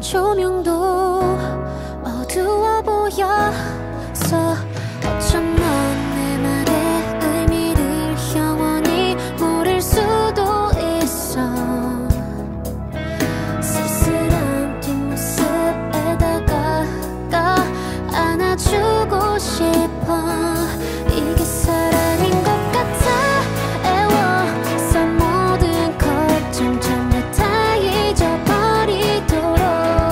조명도 어두워 보여서 어쩜 넌 내 말의 의미를 영원히 모를 수도 있어. 쓸쓸한 뒷모습에다가 안아주고 싶어. 이게 사랑인 것 같아. 애워서 모든 걱정 전부 다 잊어버리도록.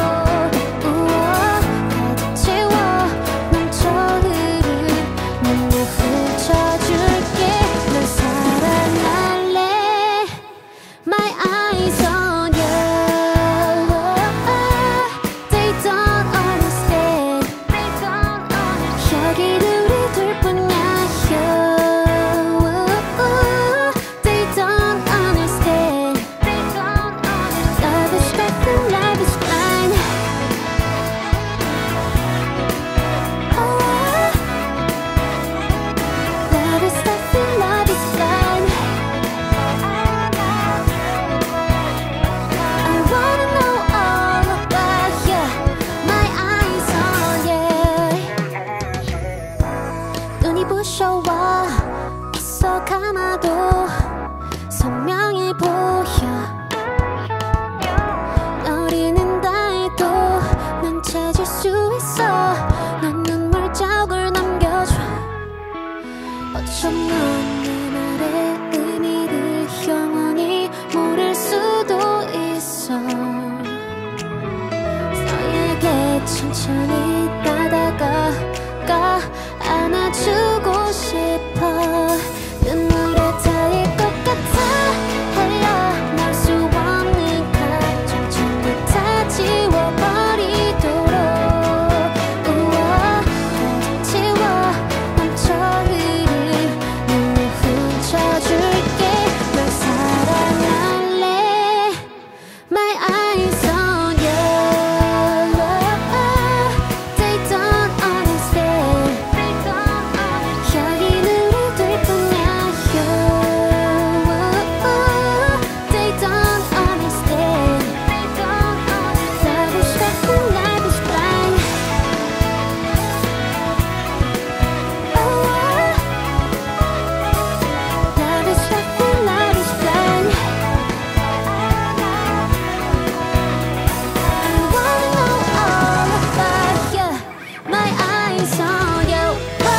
우와 가득 채워 넘쳐 흐른 눈물 훔쳐줄게. 널 사랑할래. My eyes on you. They don't understand. 여긴 우리 둘뿐이야. They don't understand. Love is back and love is blind. Love is back and love is blind. I wanna know all about you. My eyes on you. 눈이 부셔와 있어 감아도 선명해 보여. 널 잃는다 해도 난 찾을 수 있어. 넌 눈물 자국을 남겨줘. 어쩜 넌 내 말의 의미를 영원히 모를 수도 있어. 너에게 천천히 다가가 안아주고 싶어. 눈물에 타일 것 같아. 헤어날 수 없는 감정 전부 다 지워버리도록. 우와 가득 채워 넘쳐 흐른 눈물 훔쳐줄게. 널 사랑할래. My eyes on you. They don't understand. 여긴 우리 둘뿐이야. They don't understand. Love is back and love is blind. Love is back and love is blind. I wanna know all about you. My eyes on you.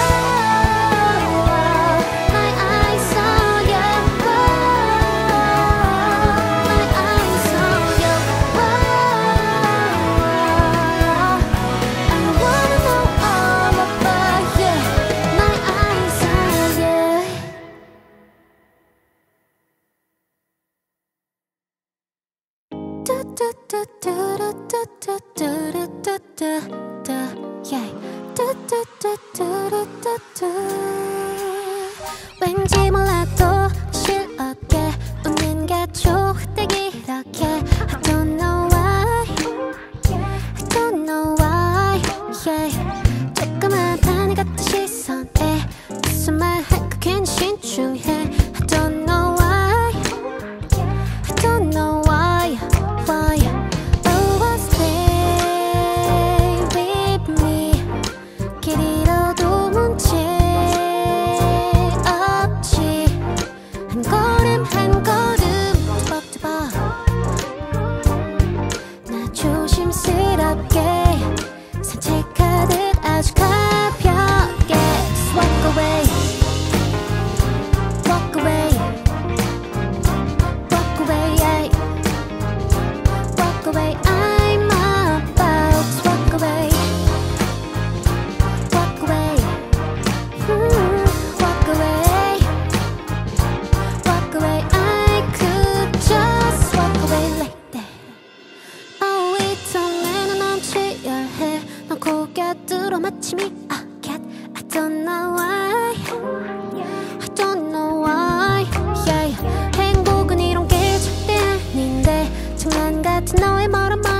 My eyes on you. My eyes on you. I wanna know all about you. My eyes on you. 왠지 몰라도 실없게 웃는 게 좋대 이렇게. I don't know why. I don't know why. Yeah. 조그만 바늘 같은 시선에 무슨 말 할까 괜히 신중해. I don't know why. I don't know why. Why? Oh, stay with me. 길 잃어도 문제 없지. 한 걸음 한 걸음 투벅투벅. 나 조심스럽게 산책하듯 아주 가볍게. Just walk away. Walk away. Walk away. Yeah. Walk away. I'm about to walk away. Walk away. Walk away. Walk away. I could just walk away like that. Oh, 이ton에는 넌 치열해. 넌 고개 들어 마침이 get. I don't know why. I don't know why. Yeah. 행복은 이런 게 절대 아닌데 장난 같은 너의 멀은 말